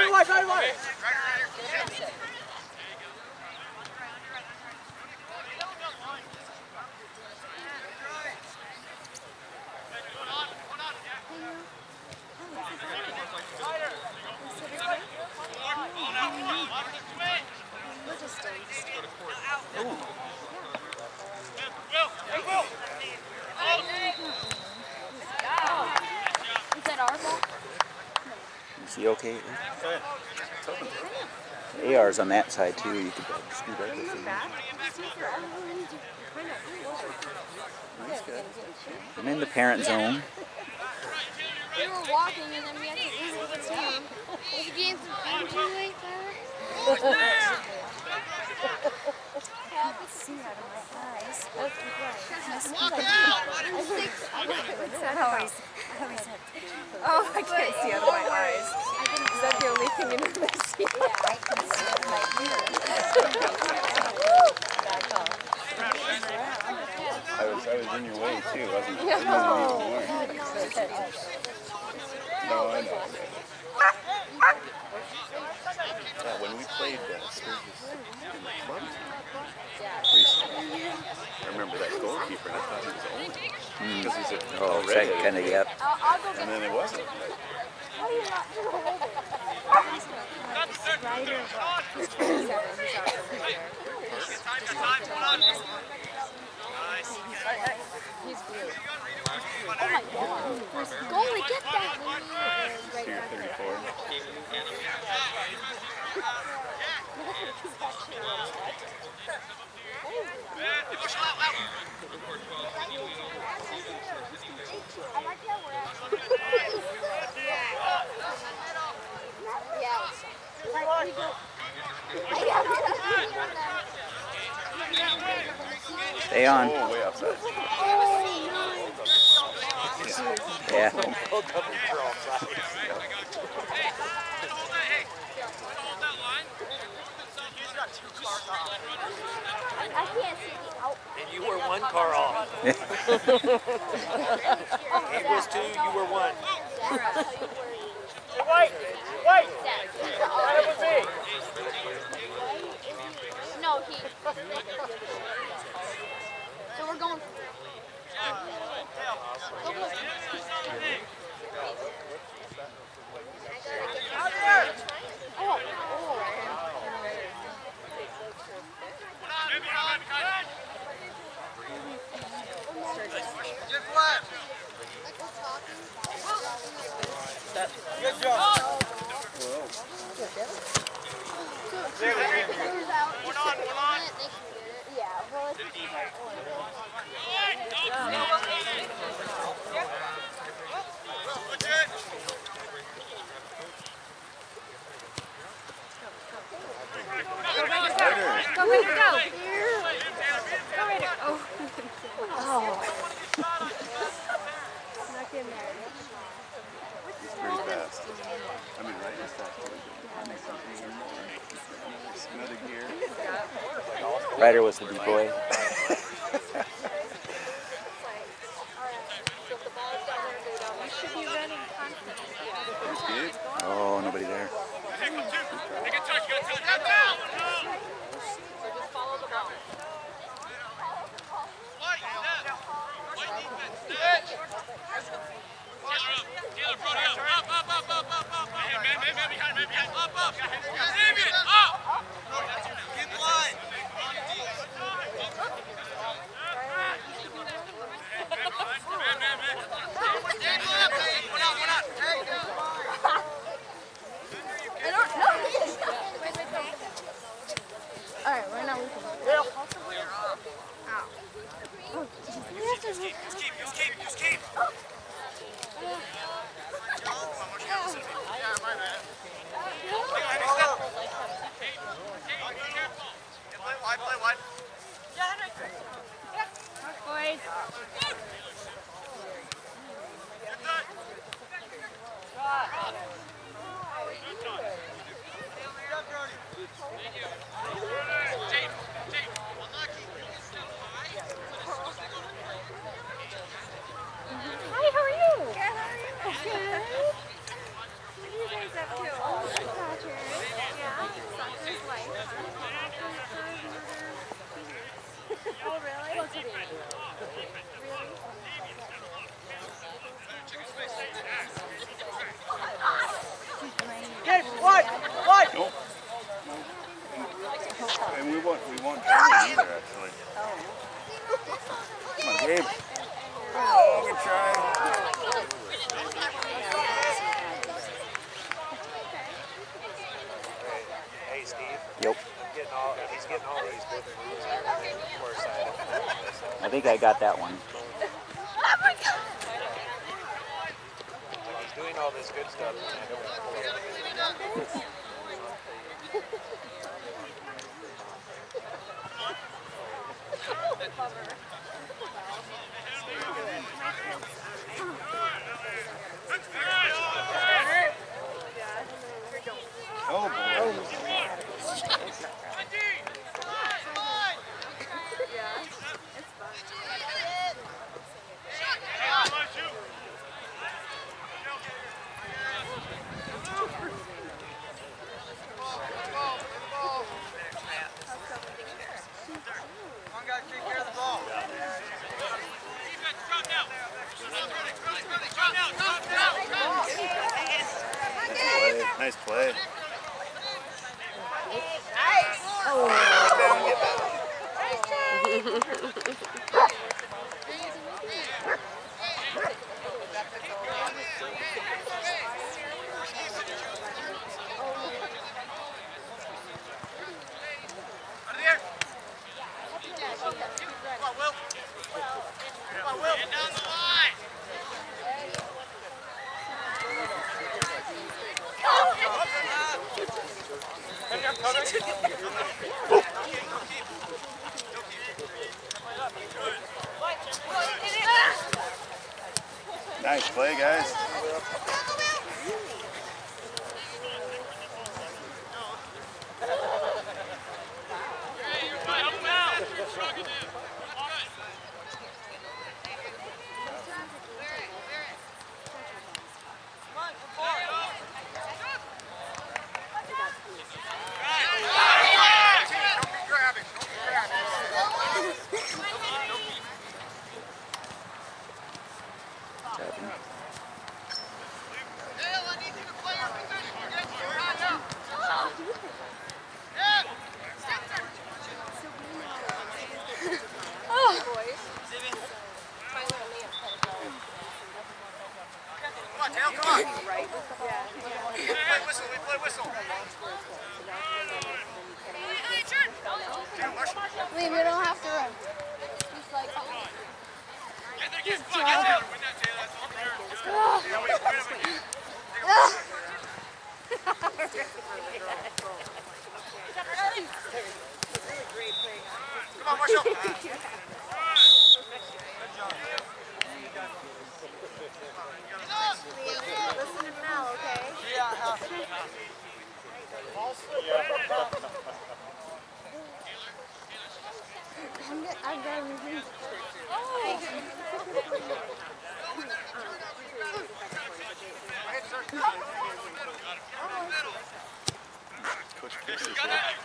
Is that our ball? Is he okay? The AR's on that side too. You could scoot over to him. I'm in the parent zone. We were walking and then we had to leave the team. Was the game too late there? I could see out of my eyes. Oh, I can't see out of my eyes. Is that the only thing in the machine? Yeah, I can see out of my ears. I was in your way too, wasn't I? No, I know. Yeah, when we played Sturgis in the club recently, I remember that goalkeeper and I thought he was old. Because he's a red kind of, yep. And then it wasn't. He's blue. Oh my God. Goalie, get that. So you're 34. Stay on. Oh, way outside. Yeah. I can't see. And you were one car off. He was two, you were one. Hey, wait! Wait! That was me! No, he. So we're going. Good job. Go, Raider, go! Go, Raider! Oh. Snuck in there. He's pretty fast. I mean, right as that. Another gear. Ryder was the big boy. Oh, nobody there. Alright, right now we can. Just keep. Play wide. Yeah, Henry. Boys. Hi, how are you? Good. What are you guys up to? Oh my gosh. Gabe. Oh, good try. Hey, Steve. Yep. He's getting all these good moves here. Of course, I think I got that one. like he's doing all this good stuff, and I don't want to pull it. Oh, boy. One guy take care of the ball. Nice play. Nice play, guys. Liam, you don't have to run. Just like, Come on, Marshall. Listen to Mel, okay? I've got everything. Coach Pierce is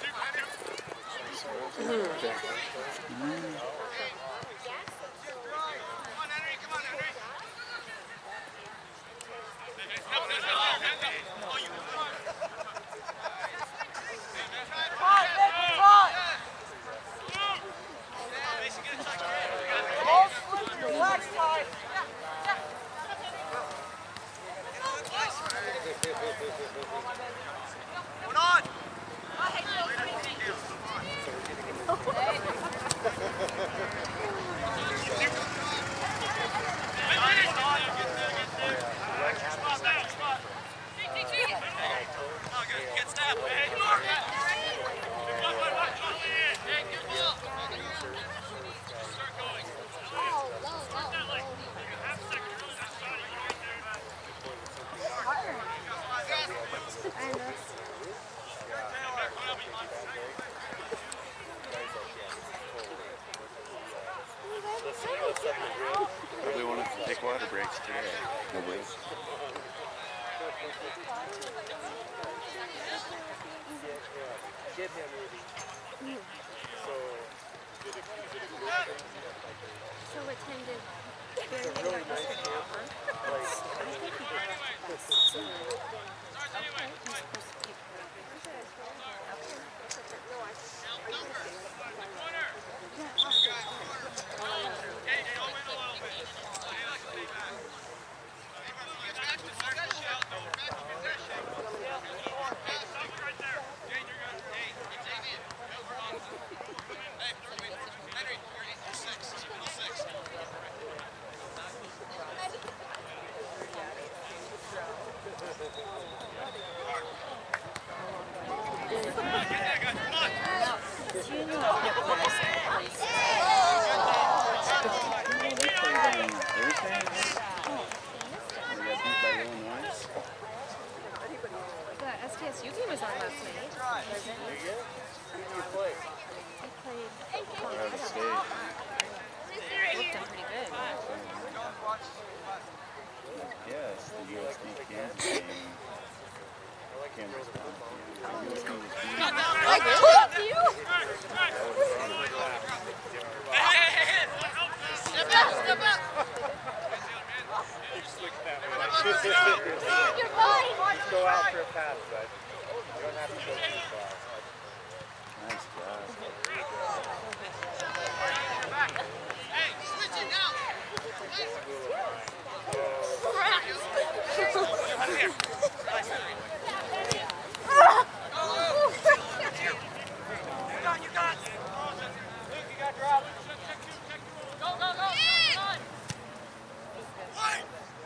Probably want to take water breaks today. No breaks. So attended. It's a really nice Hey, You're fine. Just go out for a pass, bud. You don't have to go too far. Nice job. Hey, switch it now. You got it. Luke, you got drop. Go, go, go. Come on. Wait.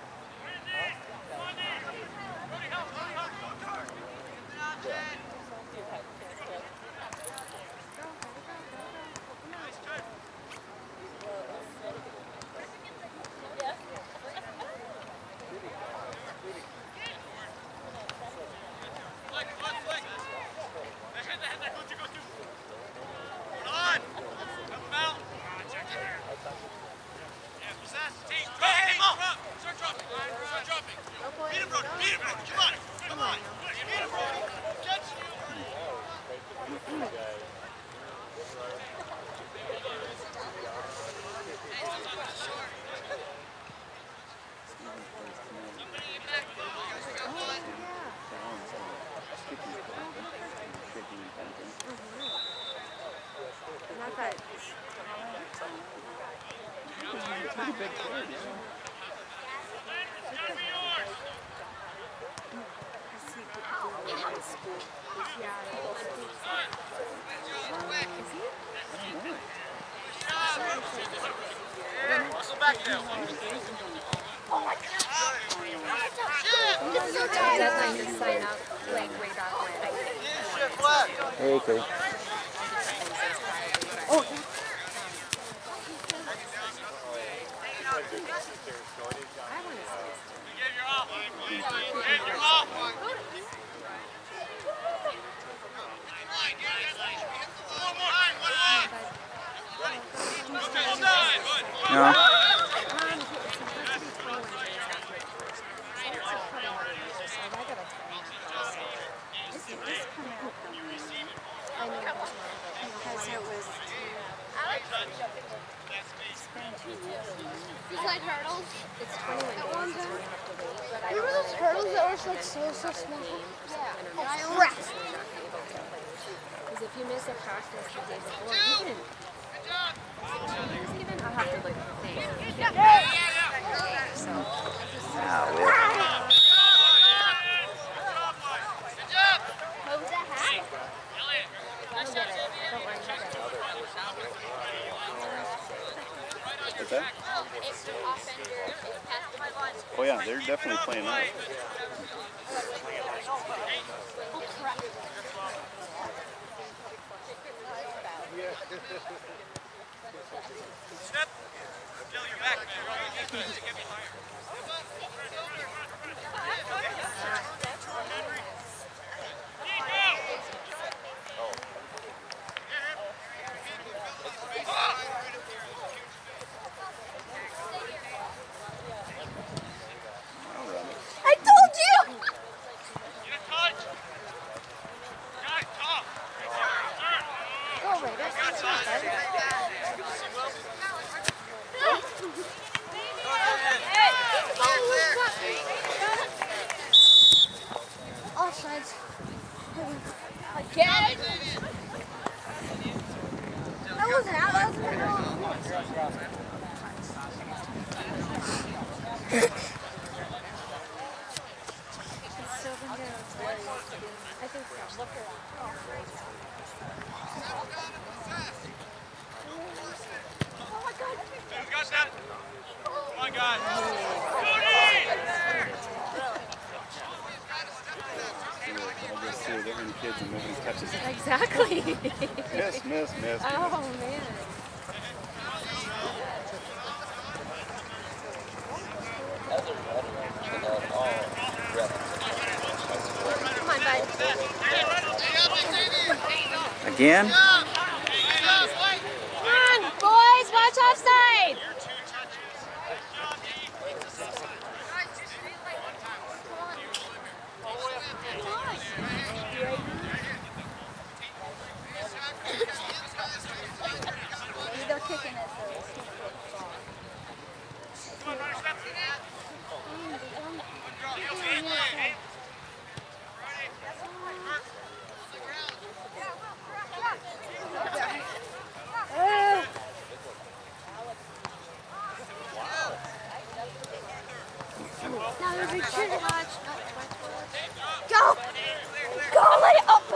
Deadline to sign up like way back when. Hey, Cody. Oh, No. It's like turtles. it's 21 days. Remember those turtles that were like so small? Yeah. I rest. Because if you miss a practice the day before, I'll have to look at the thing. So, What was that hat? I'll get it. Don't worry about it. What's that? Oh yeah, they're definitely playing out. Step. Kill your back, man. Get me higher. I told you! Get a touch. Guys, tough. Go, Raiders. It's not Offsides. Again? That wasn't out. That wasn't out. I think so. Oh my god. You got that? Come on, guys. I just see there many kids and nobody catches it. Exactly. Miss, miss, miss. Oh, man. Come on, bud. Again? Come on, boys. Watch offside. They're kicking it, so it's Now there's a trigger touch. Go! Go, let it up!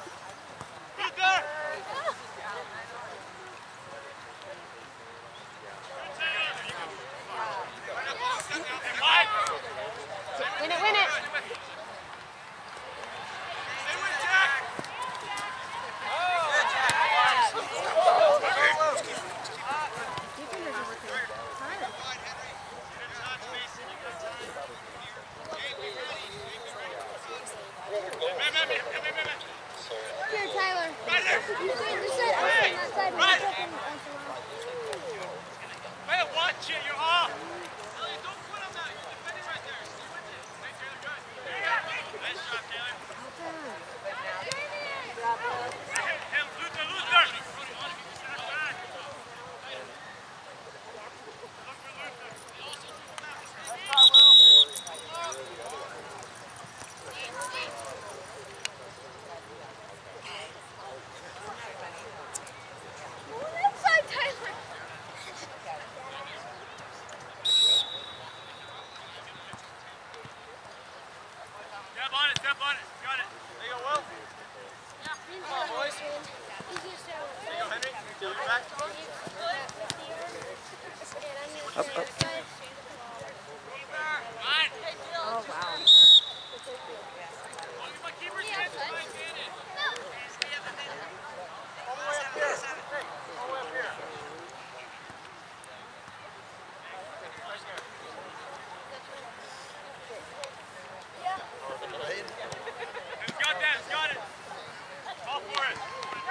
Win it, win it! Here, Tyler. You see this side? I was on that side. Hey, watch it, you're off! Elliot, don't quit on that. You're defending right there. Stay with it. Hey, Taylor, good. Nice job, Taylor. Hey, Luther, Luther! That side, Tyler. Step on it, step on it. Got it. There you go, Will. Come on, boys. There you go, Henry. Till you're back. Up, up. Oh, wow. My keeper's chance to find it. All the way up here. Hey, all the way up here. Who's got that? Who's got it? Call for it.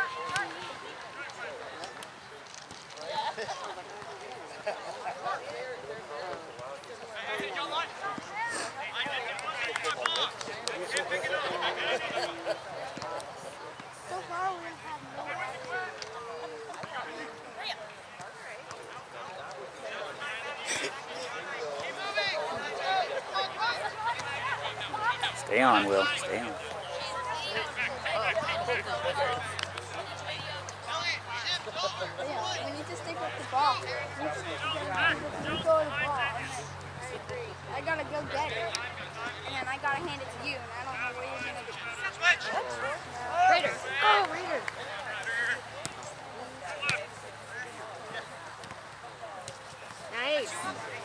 Hey, y'all like? I didn't want to get my ball. Can't pick it up. So far, we've had no. Stay on, Will. Stay on. Yeah, we need to stick with the ball. We need to stick together. You go to the ball. I gotta go get it. And then I gotta hand it to you. And I don't know where you're gonna be. Raider. Oh, Raider. Nice.